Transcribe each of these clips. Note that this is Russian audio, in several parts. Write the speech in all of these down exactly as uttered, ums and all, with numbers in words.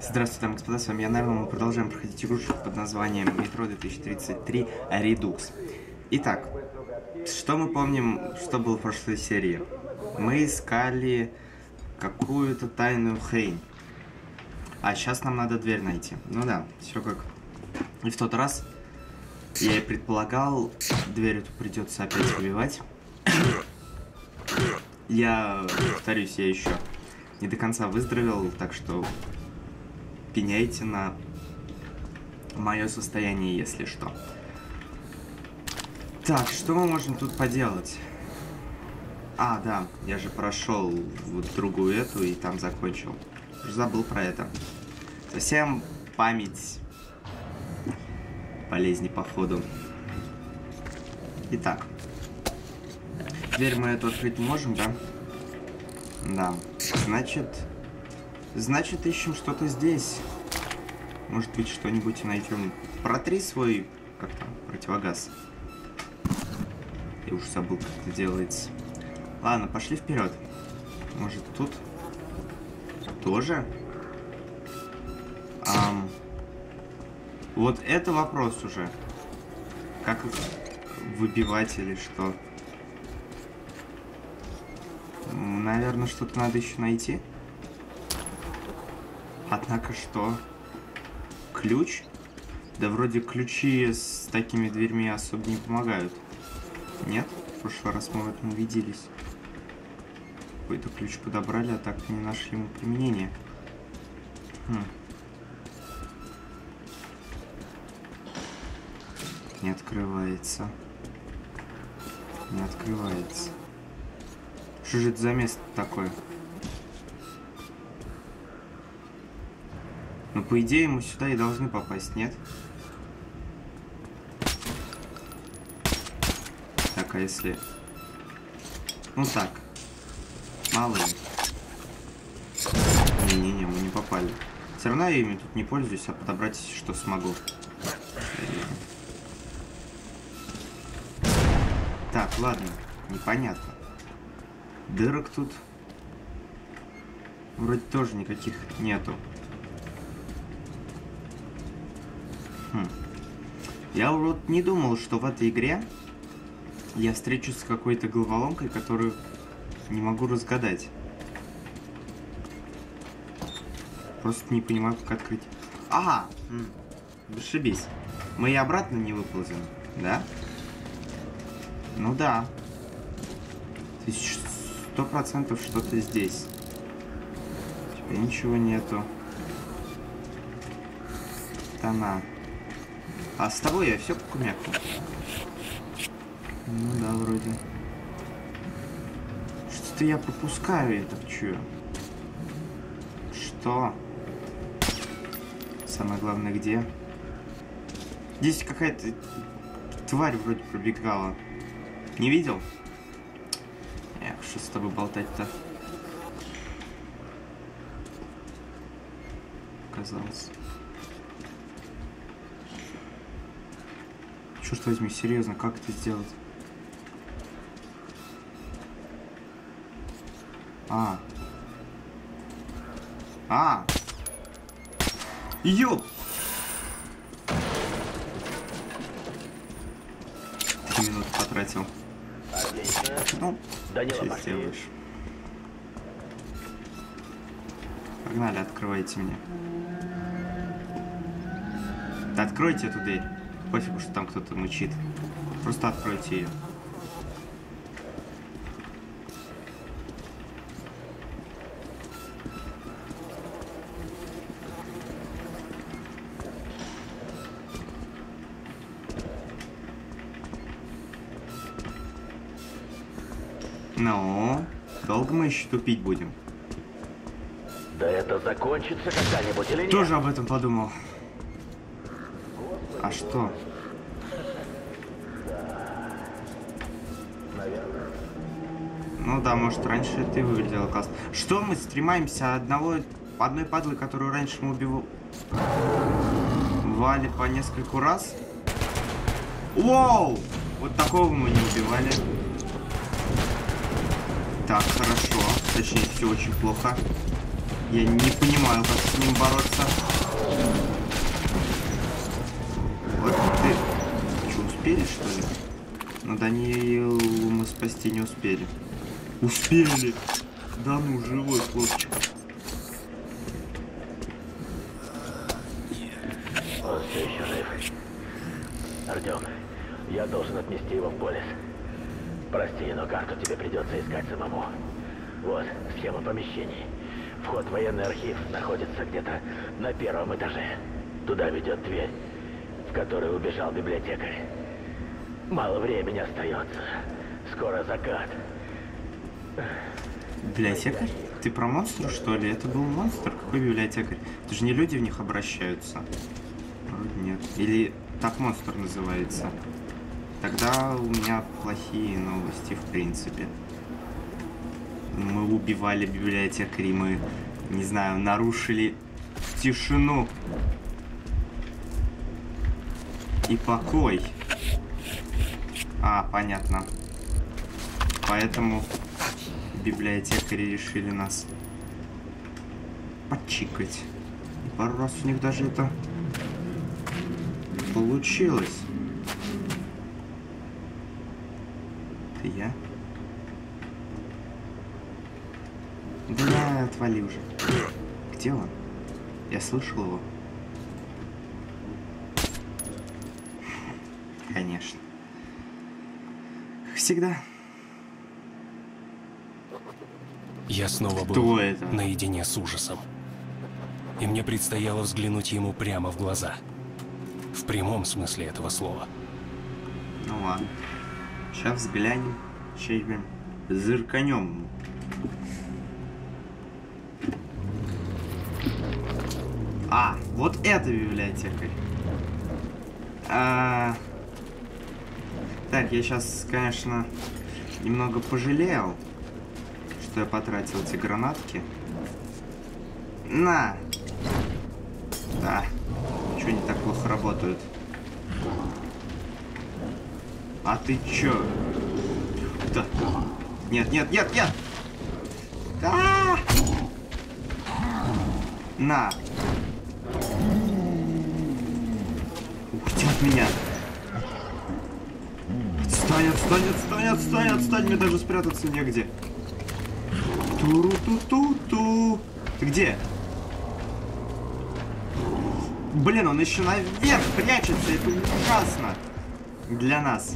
Здравствуйте, дамы и господа, с вами я, наверное, мы продолжаем проходить игрушку под названием Metro две тысячи тридцать три Redux. Итак, что мы помним, что было в прошлой серии? Мы искали какую-то тайную хрень. А сейчас нам надо дверь найти. Ну да, все как и в тот раз. Я и предполагал, дверь эту придется опять выбивать. Я, повторюсь, я еще не до конца выздоровел, так что пеняйте на мое состояние, если что. Так, что мы можем тут поделать? А, да, я же прошел вот другую эту и там закончил. Уже забыл про это. Совсем память полезней, походу. Итак. Дверь мы эту открыть не можем, да? Да. Значит... Значит, ищем что-то здесь. Может быть, что-нибудь и найдем. Протри свой... Как там? Противогаз. Я уж забыл, как это делается. Ладно, пошли вперед. Может, тут... Тоже? Ам... Вот это вопрос уже. Как их выбивать или что? Наверное, что-то надо еще найти. Однако что? Ключ? Да вроде ключи с такими дверьми особо не помогают. Нет? В прошлый раз мы в этом увиделись. Какой-то ключ подобрали, а так не нашли ему применения. Хм. Не открывается. Не открывается. Что же это за место такое? Ну, по идее, мы сюда и должны попасть, нет? Так, а если... Ну так. Мало ли. Не-не-не, мы не попали. Все равно я ими тут не пользуюсь, а подобрать, что смогу. Так, ладно. Непонятно. Дырок тут вроде тоже никаких нету. Хм. Я вот не думал, что в этой игре я встречусь с какой-то головоломкой, которую не могу разгадать. Просто не понимаю, как открыть. Ага! Зашибись. Мы и обратно не выползем, да? Ну да. То есть сто процентов что-то здесь. Теперь ничего нету. Тона. А с тобой я все кумяку. Ну да, вроде. Что-то я пропускаю, я так чую. Что? Самое главное, где? Здесь какая-то тварь вроде пробегала. Не видел? Эх, что с тобой болтать-то? Казалось. Черт возьми, серьезно, как это сделать? А. А. Ёп! Три минуты потратил. Ну, что сделаешь? Погнали, открывайте мне. Да откройте эту дверь. Пофигу, что там кто-то мычит. Просто откройте ее. Ну, долго мы еще тупить будем? Да это закончится когда-нибудь или нет? Тоже об этом подумал. А что? Ну да, может, раньше ты выглядела классно. Что мы стремаемся одного, одной падлы, которую раньше мы убивали по нескольку раз? Воу! Вот такого мы не убивали. Так, хорошо. Точнее, все очень плохо. Я не понимаю, как с ним бороться. Даниилу мы спасти не успели. Успели! Да ну, живой хлопчик. Он все еще жив. Артем, я должен отнести его в полис. Прости, но карту тебе придется искать самому. Вот, схема помещений. Вход в военный архив находится где-то на первом этаже. Туда ведет дверь, в которую убежал библиотекарь. Мало времени остается. Скоро закат. Библиотекарь? Ты про монстра, что ли? Это был монстр? Какой библиотекарь? Это же не люди в них обращаются. Вроде нет. Или так монстр называется. Тогда у меня плохие новости, в принципе. Мы убивали библиотекарей, мы, не знаю, нарушили тишину и покой. А, понятно. Поэтому библиотекари решили нас подчикать. И пару раз у них даже это получилось. Ты я? Да, отвали уже. Где он? Я слышал его. Конечно. Как всегда. Я снова Кто был это? наедине с ужасом. И мне предстояло взглянуть ему прямо в глаза. В прямом смысле этого слова. Ну ладно. Сейчас взглянем. Сейчас зырканем. А, вот это библиотекарь. А... Так, я сейчас, конечно, немного пожалел, что я потратил эти гранатки. На! Да. Чего они так плохо работают? А ты чё? Да. Нет, нет, нет, нет! А! На! Уйди от меня! Отстань, отстань, отстань, отстань, отстань! Мне даже спрятаться негде. Туру-ту-ту-ту! Ты где? Блин, он еще наверх прячется, это ужасно для нас.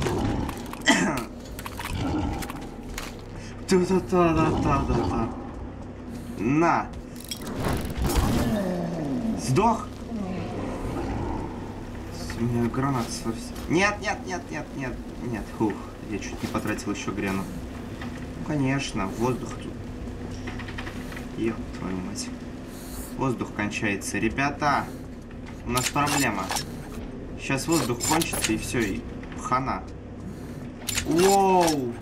Та-та-та-та-та-та-та. На! Сдох! У меня гранат совсем... Нет, нет, нет, нет, нет, нет. Фух, я чуть не потратил еще грену. Ну, конечно, воздух тут. Ёб твою мать. Воздух кончается. Ребята, у нас проблема. Сейчас воздух кончится и все, и хана. Воу!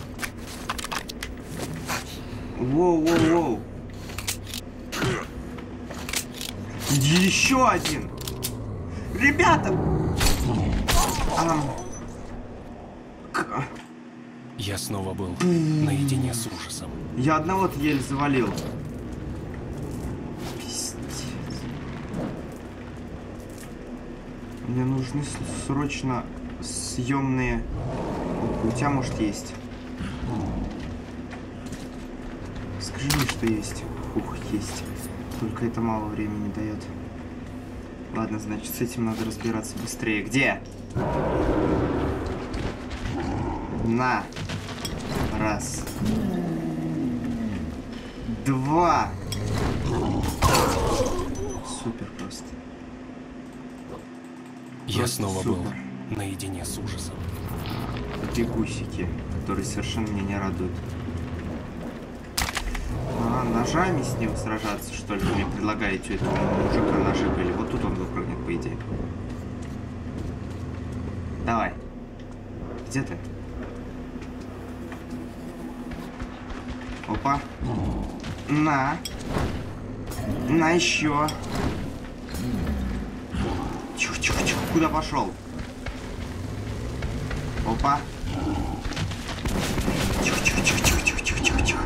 Воу-воу-воу! Еще один! Ребята! А... Я снова был наедине с ужасом. Я одного-то еле завалил. Пиздец. Мне нужны срочно съемные... У тебя, может, есть? Скажи мне, что есть. Ух, есть. Только это мало времени дает. Ладно, значит, с этим надо разбираться быстрее. Где? На. Раз. Два. Супер просто. Я Просто снова супер. был наедине с ужасом. Бегусики, которые совершенно меня не радуют. А, ножами с ним сражаться, что ли? Вы мне предлагаете этого мужика ножикали? Вот тут он выпрыгнет, по идее. Давай. Где ты? Опа. На. На еще. Чух-чух-чух. Куда пошел? Опа. Чух-чух-чух-чух-чух-чух-чух.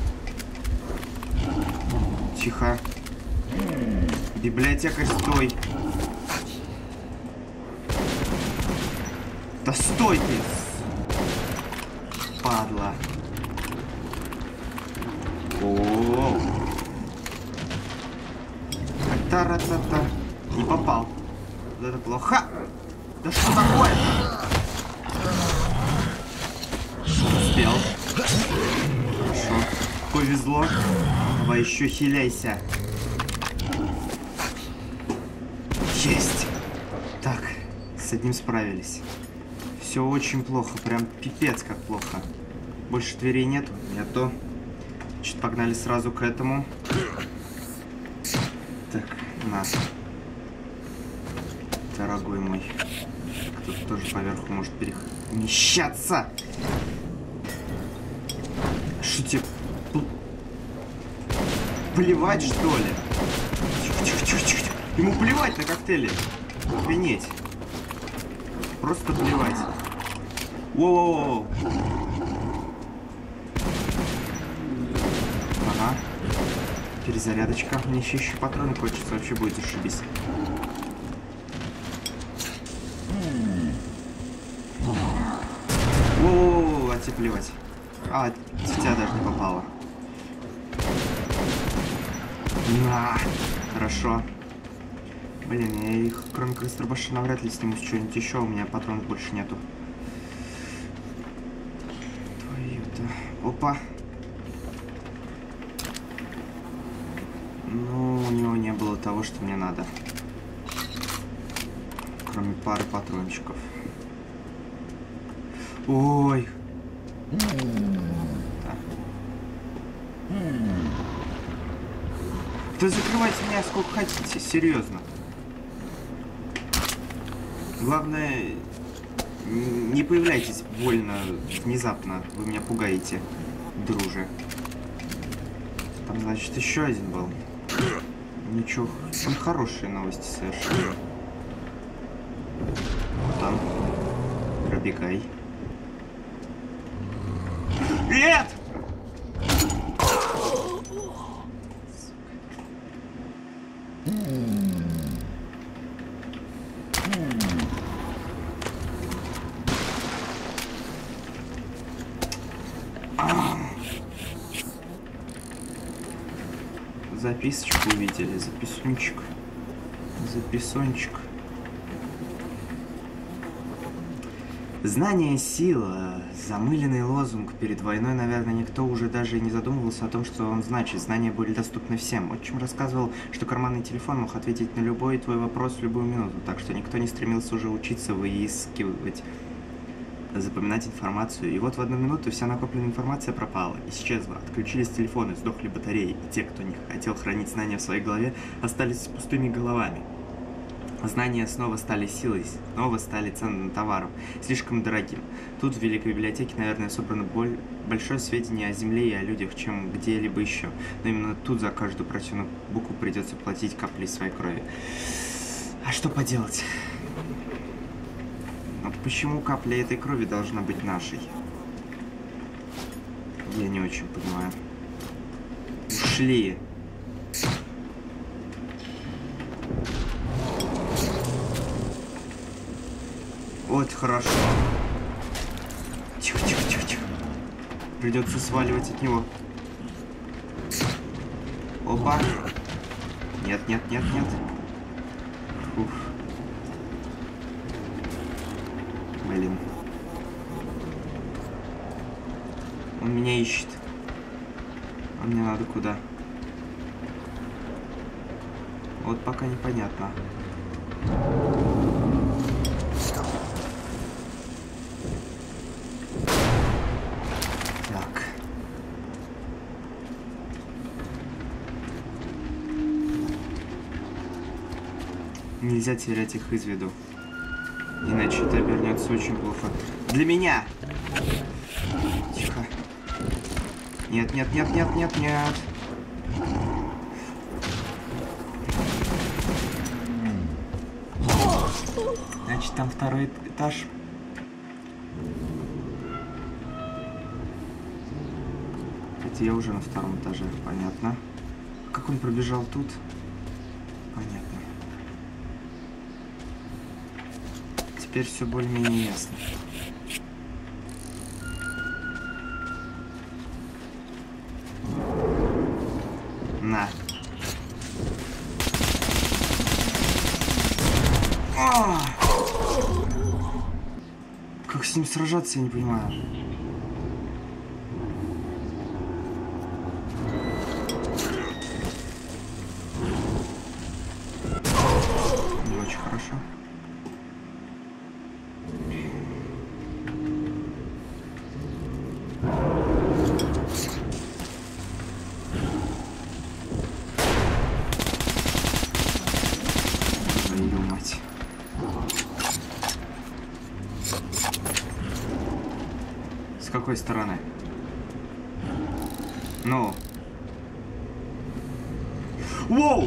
Тихо. Библиотекарь, стой. Да стой ты. падла. О-о-о. Та-ра-та-та. Не попал. Вот это плохо. Да что такое? Успел. Хорошо. Повезло. Давай еще хиляйся. Есть. Так, с одним справились. Все очень плохо, прям пипец как плохо. Больше дверей нету? Нету. Значит, погнали сразу к этому. Так, на. Дорогой мой. Кто-то тоже поверху может перемещаться. Что тебе? Плевать, что ли? Тихо-тихо-тихо-тихо. Ему плевать на коктейли. Охренеть. Просто плевать. Воу-воу-воу. Ага. Перезарядочка. Мне еще еще патроны хочется. Вообще будет зашибись. Воу-воу-воу. А тебе плевать. А, в тебя даже не попало. На. Хорошо. Блин, я их, кроме крыстрабаша, навряд ли сниму что-нибудь еще. У меня патронов больше нету. Твою-то. Опа. Ну, у него не было того, что мне надо. Кроме пары патрончиков. Ой. Так. Да закрывайте меня сколько хотите, серьезно. Главное, не появляйтесь больно внезапно. Вы меня пугаете, друже. Там, значит, еще один был. Ничего, там хорошие новости совершенно. Там. Пробегай. Нет! Записочку увидели, записунчик, записончик. Знание — сила. Замыленный лозунг. Перед войной, наверное, никто уже даже и не задумывался о том, что он значит. Знания были доступны всем. Отчим рассказывал, что карманный телефон мог ответить на любой твой вопрос в любую минуту, так что никто не стремился уже учиться выискивать, запоминать информацию. И вот в одну минуту вся накопленная информация пропала, исчезла. Отключились телефоны, сдохли батареи, и те, кто не хотел хранить знания в своей голове, остались с пустыми головами. Знания снова стали силой, снова стали ценным товаром, слишком дорогим. Тут в Великой библиотеке, наверное, собрано боль... большое сведение о Земле и о людях, чем где-либо еще. Но именно тут за каждую прочитанную букву придется платить каплей своей крови. А что поделать? Но почему капля этой крови должна быть нашей? Я не очень понимаю. Ушли. Вот хорошо. Тихо, тихо, тихо, тихо. Придется сваливать от него. Опа. Нет, нет, нет, нет. Уф. Блин. Он меня ищет. А мне надо куда? Вот пока непонятно. Так. Нельзя терять их из виду. Иначе это обернется очень плохо. Для меня! Тихо. Нет, нет, нет, нет, нет, нет. Значит, там второй этаж. Это я уже на втором этаже, понятно. Как он пробежал тут? Понятно. Теперь все более-менее ясно. А! Как с ним сражаться, я не понимаю. Не очень хорошо. Твою мать. С какой стороны? Ну. Воу!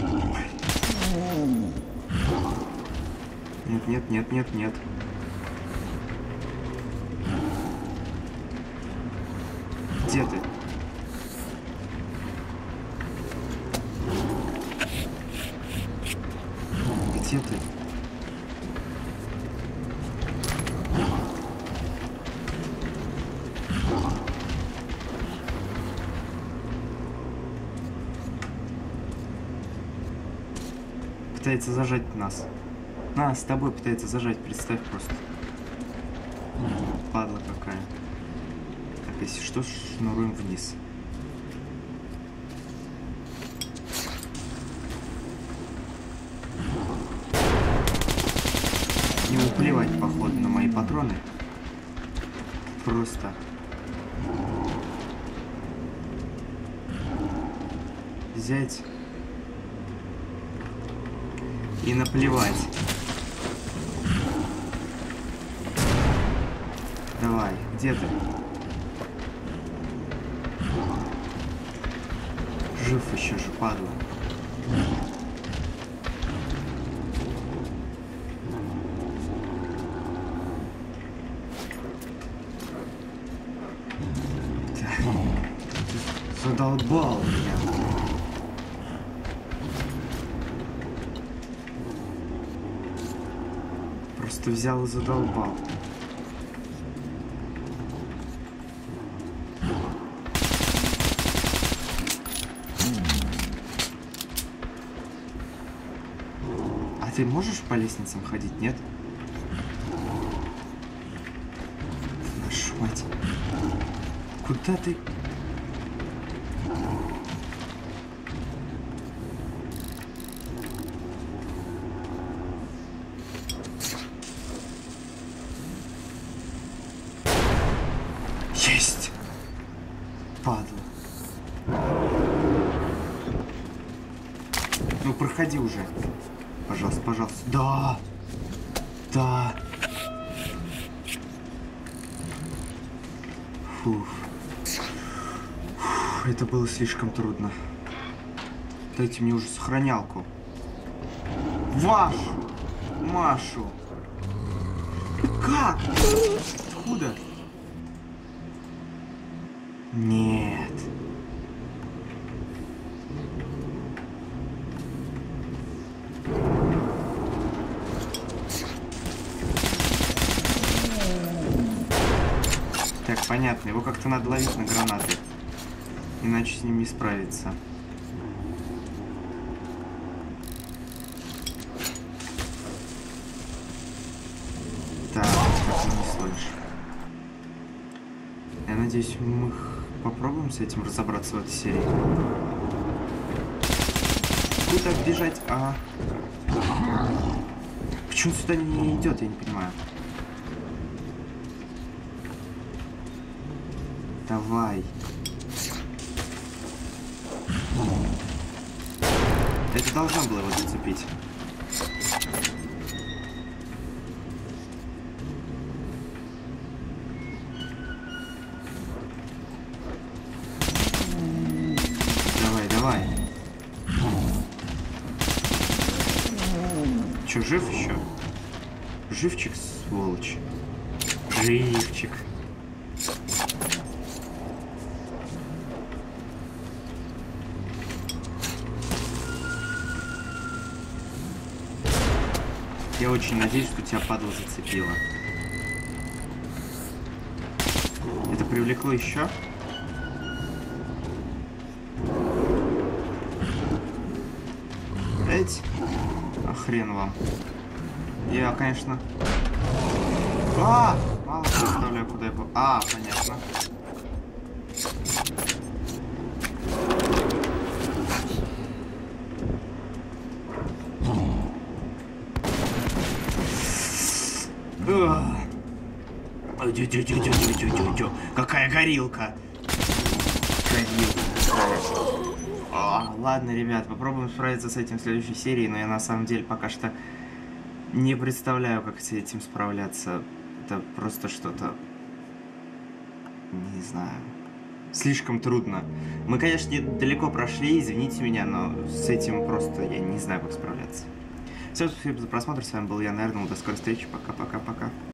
Нет, нет, нет, нет, нет. Где ты? Где ты? Пытается зажать нас. Нас с тобой пытается зажать, представь просто. Падла какая. Так, если что, шнуруем вниз. Ему плевать, походу, на мои патроны. Просто. Взять. И наплевать. Давай, где ты? Жив еще же, падла. Ты задолбал меня. Просто взял и задолбал. А ты можешь по лестницам ходить, нет? Нашу мать. Куда ты? Есть! Падла. Ну, проходи уже. Пожалуйста, пожалуйста. Да! Да! Фух. Фух, это было слишком трудно. Дайте мне уже сохранялку. Вашу! Машу! Как? Откуда? Нет. Так, понятно. Его как-то надо ловить на гранаты. Иначе с ним не справиться. Так, как ты не слышишь. Я надеюсь, мы попробуем с этим разобраться в этой серии. Куда бежать? А... Почему сюда не идет, я не понимаю. Давай. Это должно было его зацепить. Давай, давай. Че, жив еще? Живчик, сволочь. Живчик. Я очень надеюсь, что тебя, падла, зацепило. Это привлекло еще? Эть? А хрен вам. Я, конечно... А! Мало представляю, куда я... по- А, понятно. Какая горилка! Горилка. А, ладно, ребят, попробуем справиться с этим в следующей серии, но я на самом деле пока что не представляю, как с этим справляться. Это просто что-то... Не знаю. Слишком трудно. Мы, конечно, далеко прошли, извините меня, но с этим просто я не знаю, как справляться. Всем спасибо за просмотр, с вами был я, Нернул, до скорой встречи, пока-пока-пока.